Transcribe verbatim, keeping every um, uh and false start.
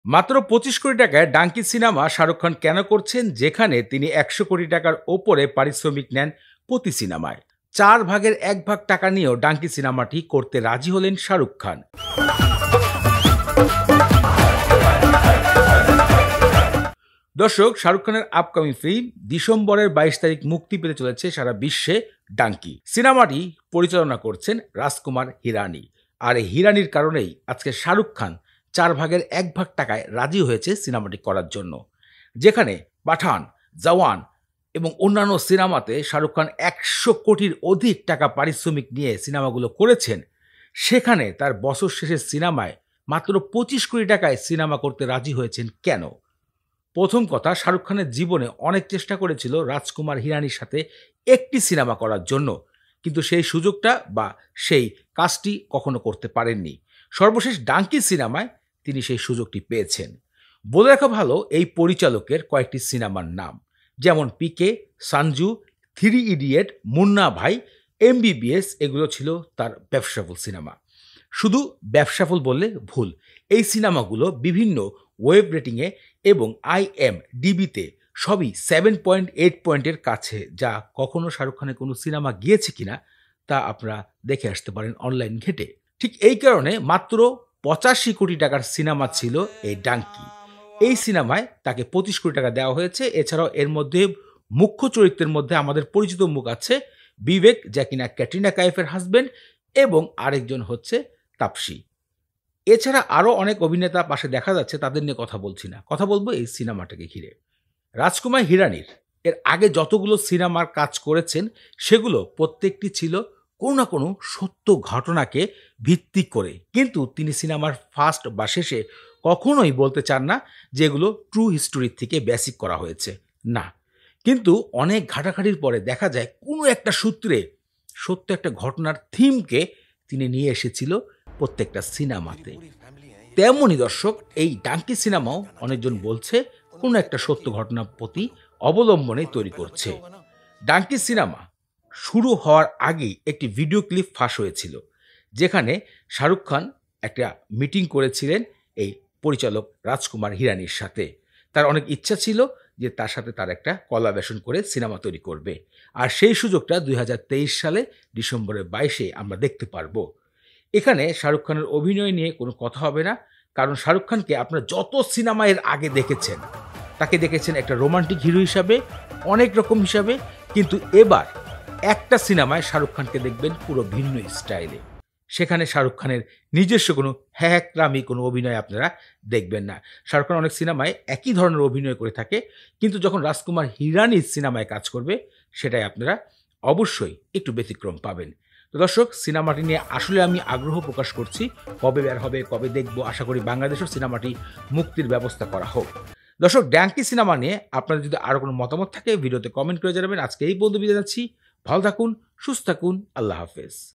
মাত্র পঁচিশ কোটি টাকায় ডাঙ্কি সিনেমা শাহরুখ খান কেন করছেন, যেখানে তিনি একশো কোটি টাকার ওপরে পারিশ্রমিক নেন প্রতি সিনেমায়? চার ভাগের এক ভাগ টাকা নিয়েও ডাঙ্কি সিনেমাটি করতে রাজি হলেন শাহরুখ খান। দর্শক, শাহরুখ খানের আপকামিং ফিল্ম ডিসেম্বরের বাইশ তারিখ মুক্তি পেতে চলেছে সারা বিশ্বে ডাঙ্কি। সিনেমাটি পরিচালনা করছেন রাজকুমার হিরানি। আর এই হিরানির কারণেই আজকে শাহরুখ খান চার ভাগের এক ভাগ টাকায় রাজি হয়েছে সিনেমাটি করার জন্য। যেখানে পাঠান, জওয়ান এবং অন্যান্য সিনেমাতে শাহরুখ খান একশো কোটির অধিক টাকা পারিশ্রমিক নিয়ে সিনেমাগুলো করেছেন, সেখানে তার বছর শেষের সিনেমায় মাত্র পঁচিশ কোটি টাকায় সিনেমা করতে রাজি হয়েছেন কেন? প্রথম কথা, শাহরুখ খানের জীবনে অনেক চেষ্টা করেছিল রাজকুমার হিরানির সাথে একটি সিনেমা করার জন্য, কিন্তু সেই সুযোগটা বা সেই কাজটি কখনো করতে পারেননি। সর্বশেষ ডাঙ্কি সিনেমায় তিনি সেই সুযোগটি পেয়েছেন। বলে রাখা ভালো, এই পরিচালকের কয়েকটি সিনেমার নাম, যেমন পিকে, সানজু, থ্রি ইডিয়েট, মুন্না ভাই, এমবিবিএস, এগুলো ছিল তার ব্যবসাফল সিনেমা। শুধু ব্যবসাফল বললে ভুল, এই সিনেমাগুলো বিভিন্ন ওয়েব রেটিংয়ে এবং আইএমডিবিতে সবই সেভেন পয়েন্ট এইট পয়েন্টের কাছে, যা কখনো শাহরুখ খানের কোনো সিনেমা গিয়েছে কিনা তা আপনারা দেখে আসতে পারেন অনলাইন ঘেটে। ঠিক এই কারণে মাত্র পঁচাশি কোটি টাকার সিনেমা ছিল এই ডাঙ্কি। এই সিনেমায় তাকে পঁচিশ কোটি টাকা দেওয়া হয়েছে। এছাড়াও এর মধ্যে মুখ্য চরিত্রের মধ্যে আমাদের পরিচিত মুখ আছে বিবেক, যা কিনা ক্যাটরিনা কাইফের হাজবেন্ড, এবং আরেকজন হচ্ছে তাপসী। এছাড়া আরও অনেক অভিনেতা পাশে দেখা যাচ্ছে, তাদের নিয়ে কথা বলছি না, কথা বলবো এই সিনেমাটাকে ঘিরে। রাজকুমার হিরানির এর আগে যতগুলো সিনেমার কাজ করেছেন, সেগুলো প্রত্যেকটি ছিল কোনো না কোনো সত্য ঘটনাকে ভিত্তি করে, কিন্তু তিনি সিনেমার ফার্স্ট বা শেষে কখনোই বলতে চান না যে এগুলো ট্রু হিস্টোরির থেকে বেসিক করা হয়েছে, না। কিন্তু অনেক ঘাটাঘাটির পরে দেখা যায় কোনো একটা সূত্রে সত্য একটা ঘটনার থিমকে তিনি নিয়ে এসেছিল প্রত্যেকটা সিনেমাতে। তেমনই দর্শক, এই ডাঙ্কি সিনেমাও অনেকজন বলছে কোনো একটা সত্য ঘটনার প্রতি অবলম্বনে তৈরি করছে। ডাঙ্কি সিনেমা শুরু হওয়ার আগেই একটি ভিডিও ক্লিপ ফাঁস হয়েছিল, যেখানে শাহরুখ খান একটা মিটিং করেছিলেন এই পরিচালক রাজকুমার হিরানির সাথে। তার অনেক ইচ্ছা ছিল যে তার সাথে তার একটা কোলাবোরেশন করে সিনেমা তৈরি করবে, আর সেই সুযোগটা দুই হাজার তেইশ সালে ডিসেম্বরের বাইশে আমরা দেখতে পারবো। এখানে শাহরুখ খানের অভিনয় নিয়ে কোনো কথা হবে না, কারণ শাহরুখ খানকে আপনারা যত সিনেমা এর আগে দেখেছেন, তাকে দেখেছেন একটা রোমান্টিক হিরো হিসাবে, অনেক রকম হিসাবে, কিন্তু এবার একটা সিনেমায় শাহরুখ খানকে দেখবেন পুরো ভিন্ন স্টাইলে। সেখানে শাহরুখ খানের নিজস্ব কোনো হ্যাকরামি কোনো অভিনয় আপনারা দেখবেন না। শাহরুখ খান অনেক সিনেমায় একই ধরনের অভিনয় করে থাকে, কিন্তু যখন রাজকুমার হিরানির সিনেমায় কাজ করবে, সেটাই আপনারা অবশ্যই একটু ব্যতিক্রম পাবেন। তো দর্শক, সিনেমাটি নিয়ে আসলে আমি আগ্রহ প্রকাশ করছি, কবে বের হবে, কবে দেখব। আশা করি বাংলাদেশেও সিনেমাটি মুক্তির ব্যবস্থা করা হোক। দর্শক, ডাঙ্কি সিনেমা নিয়ে আপনাদের যদি আরও কোনো মতামত থাকে ভিডিওতে কমেন্ট করে জানাবেন। আজকে এই পর্যন্ত বিদায় যাচ্ছি। ভালো থাকুন, সুস্থ থাকুন, আল্লাহ হাফেজ।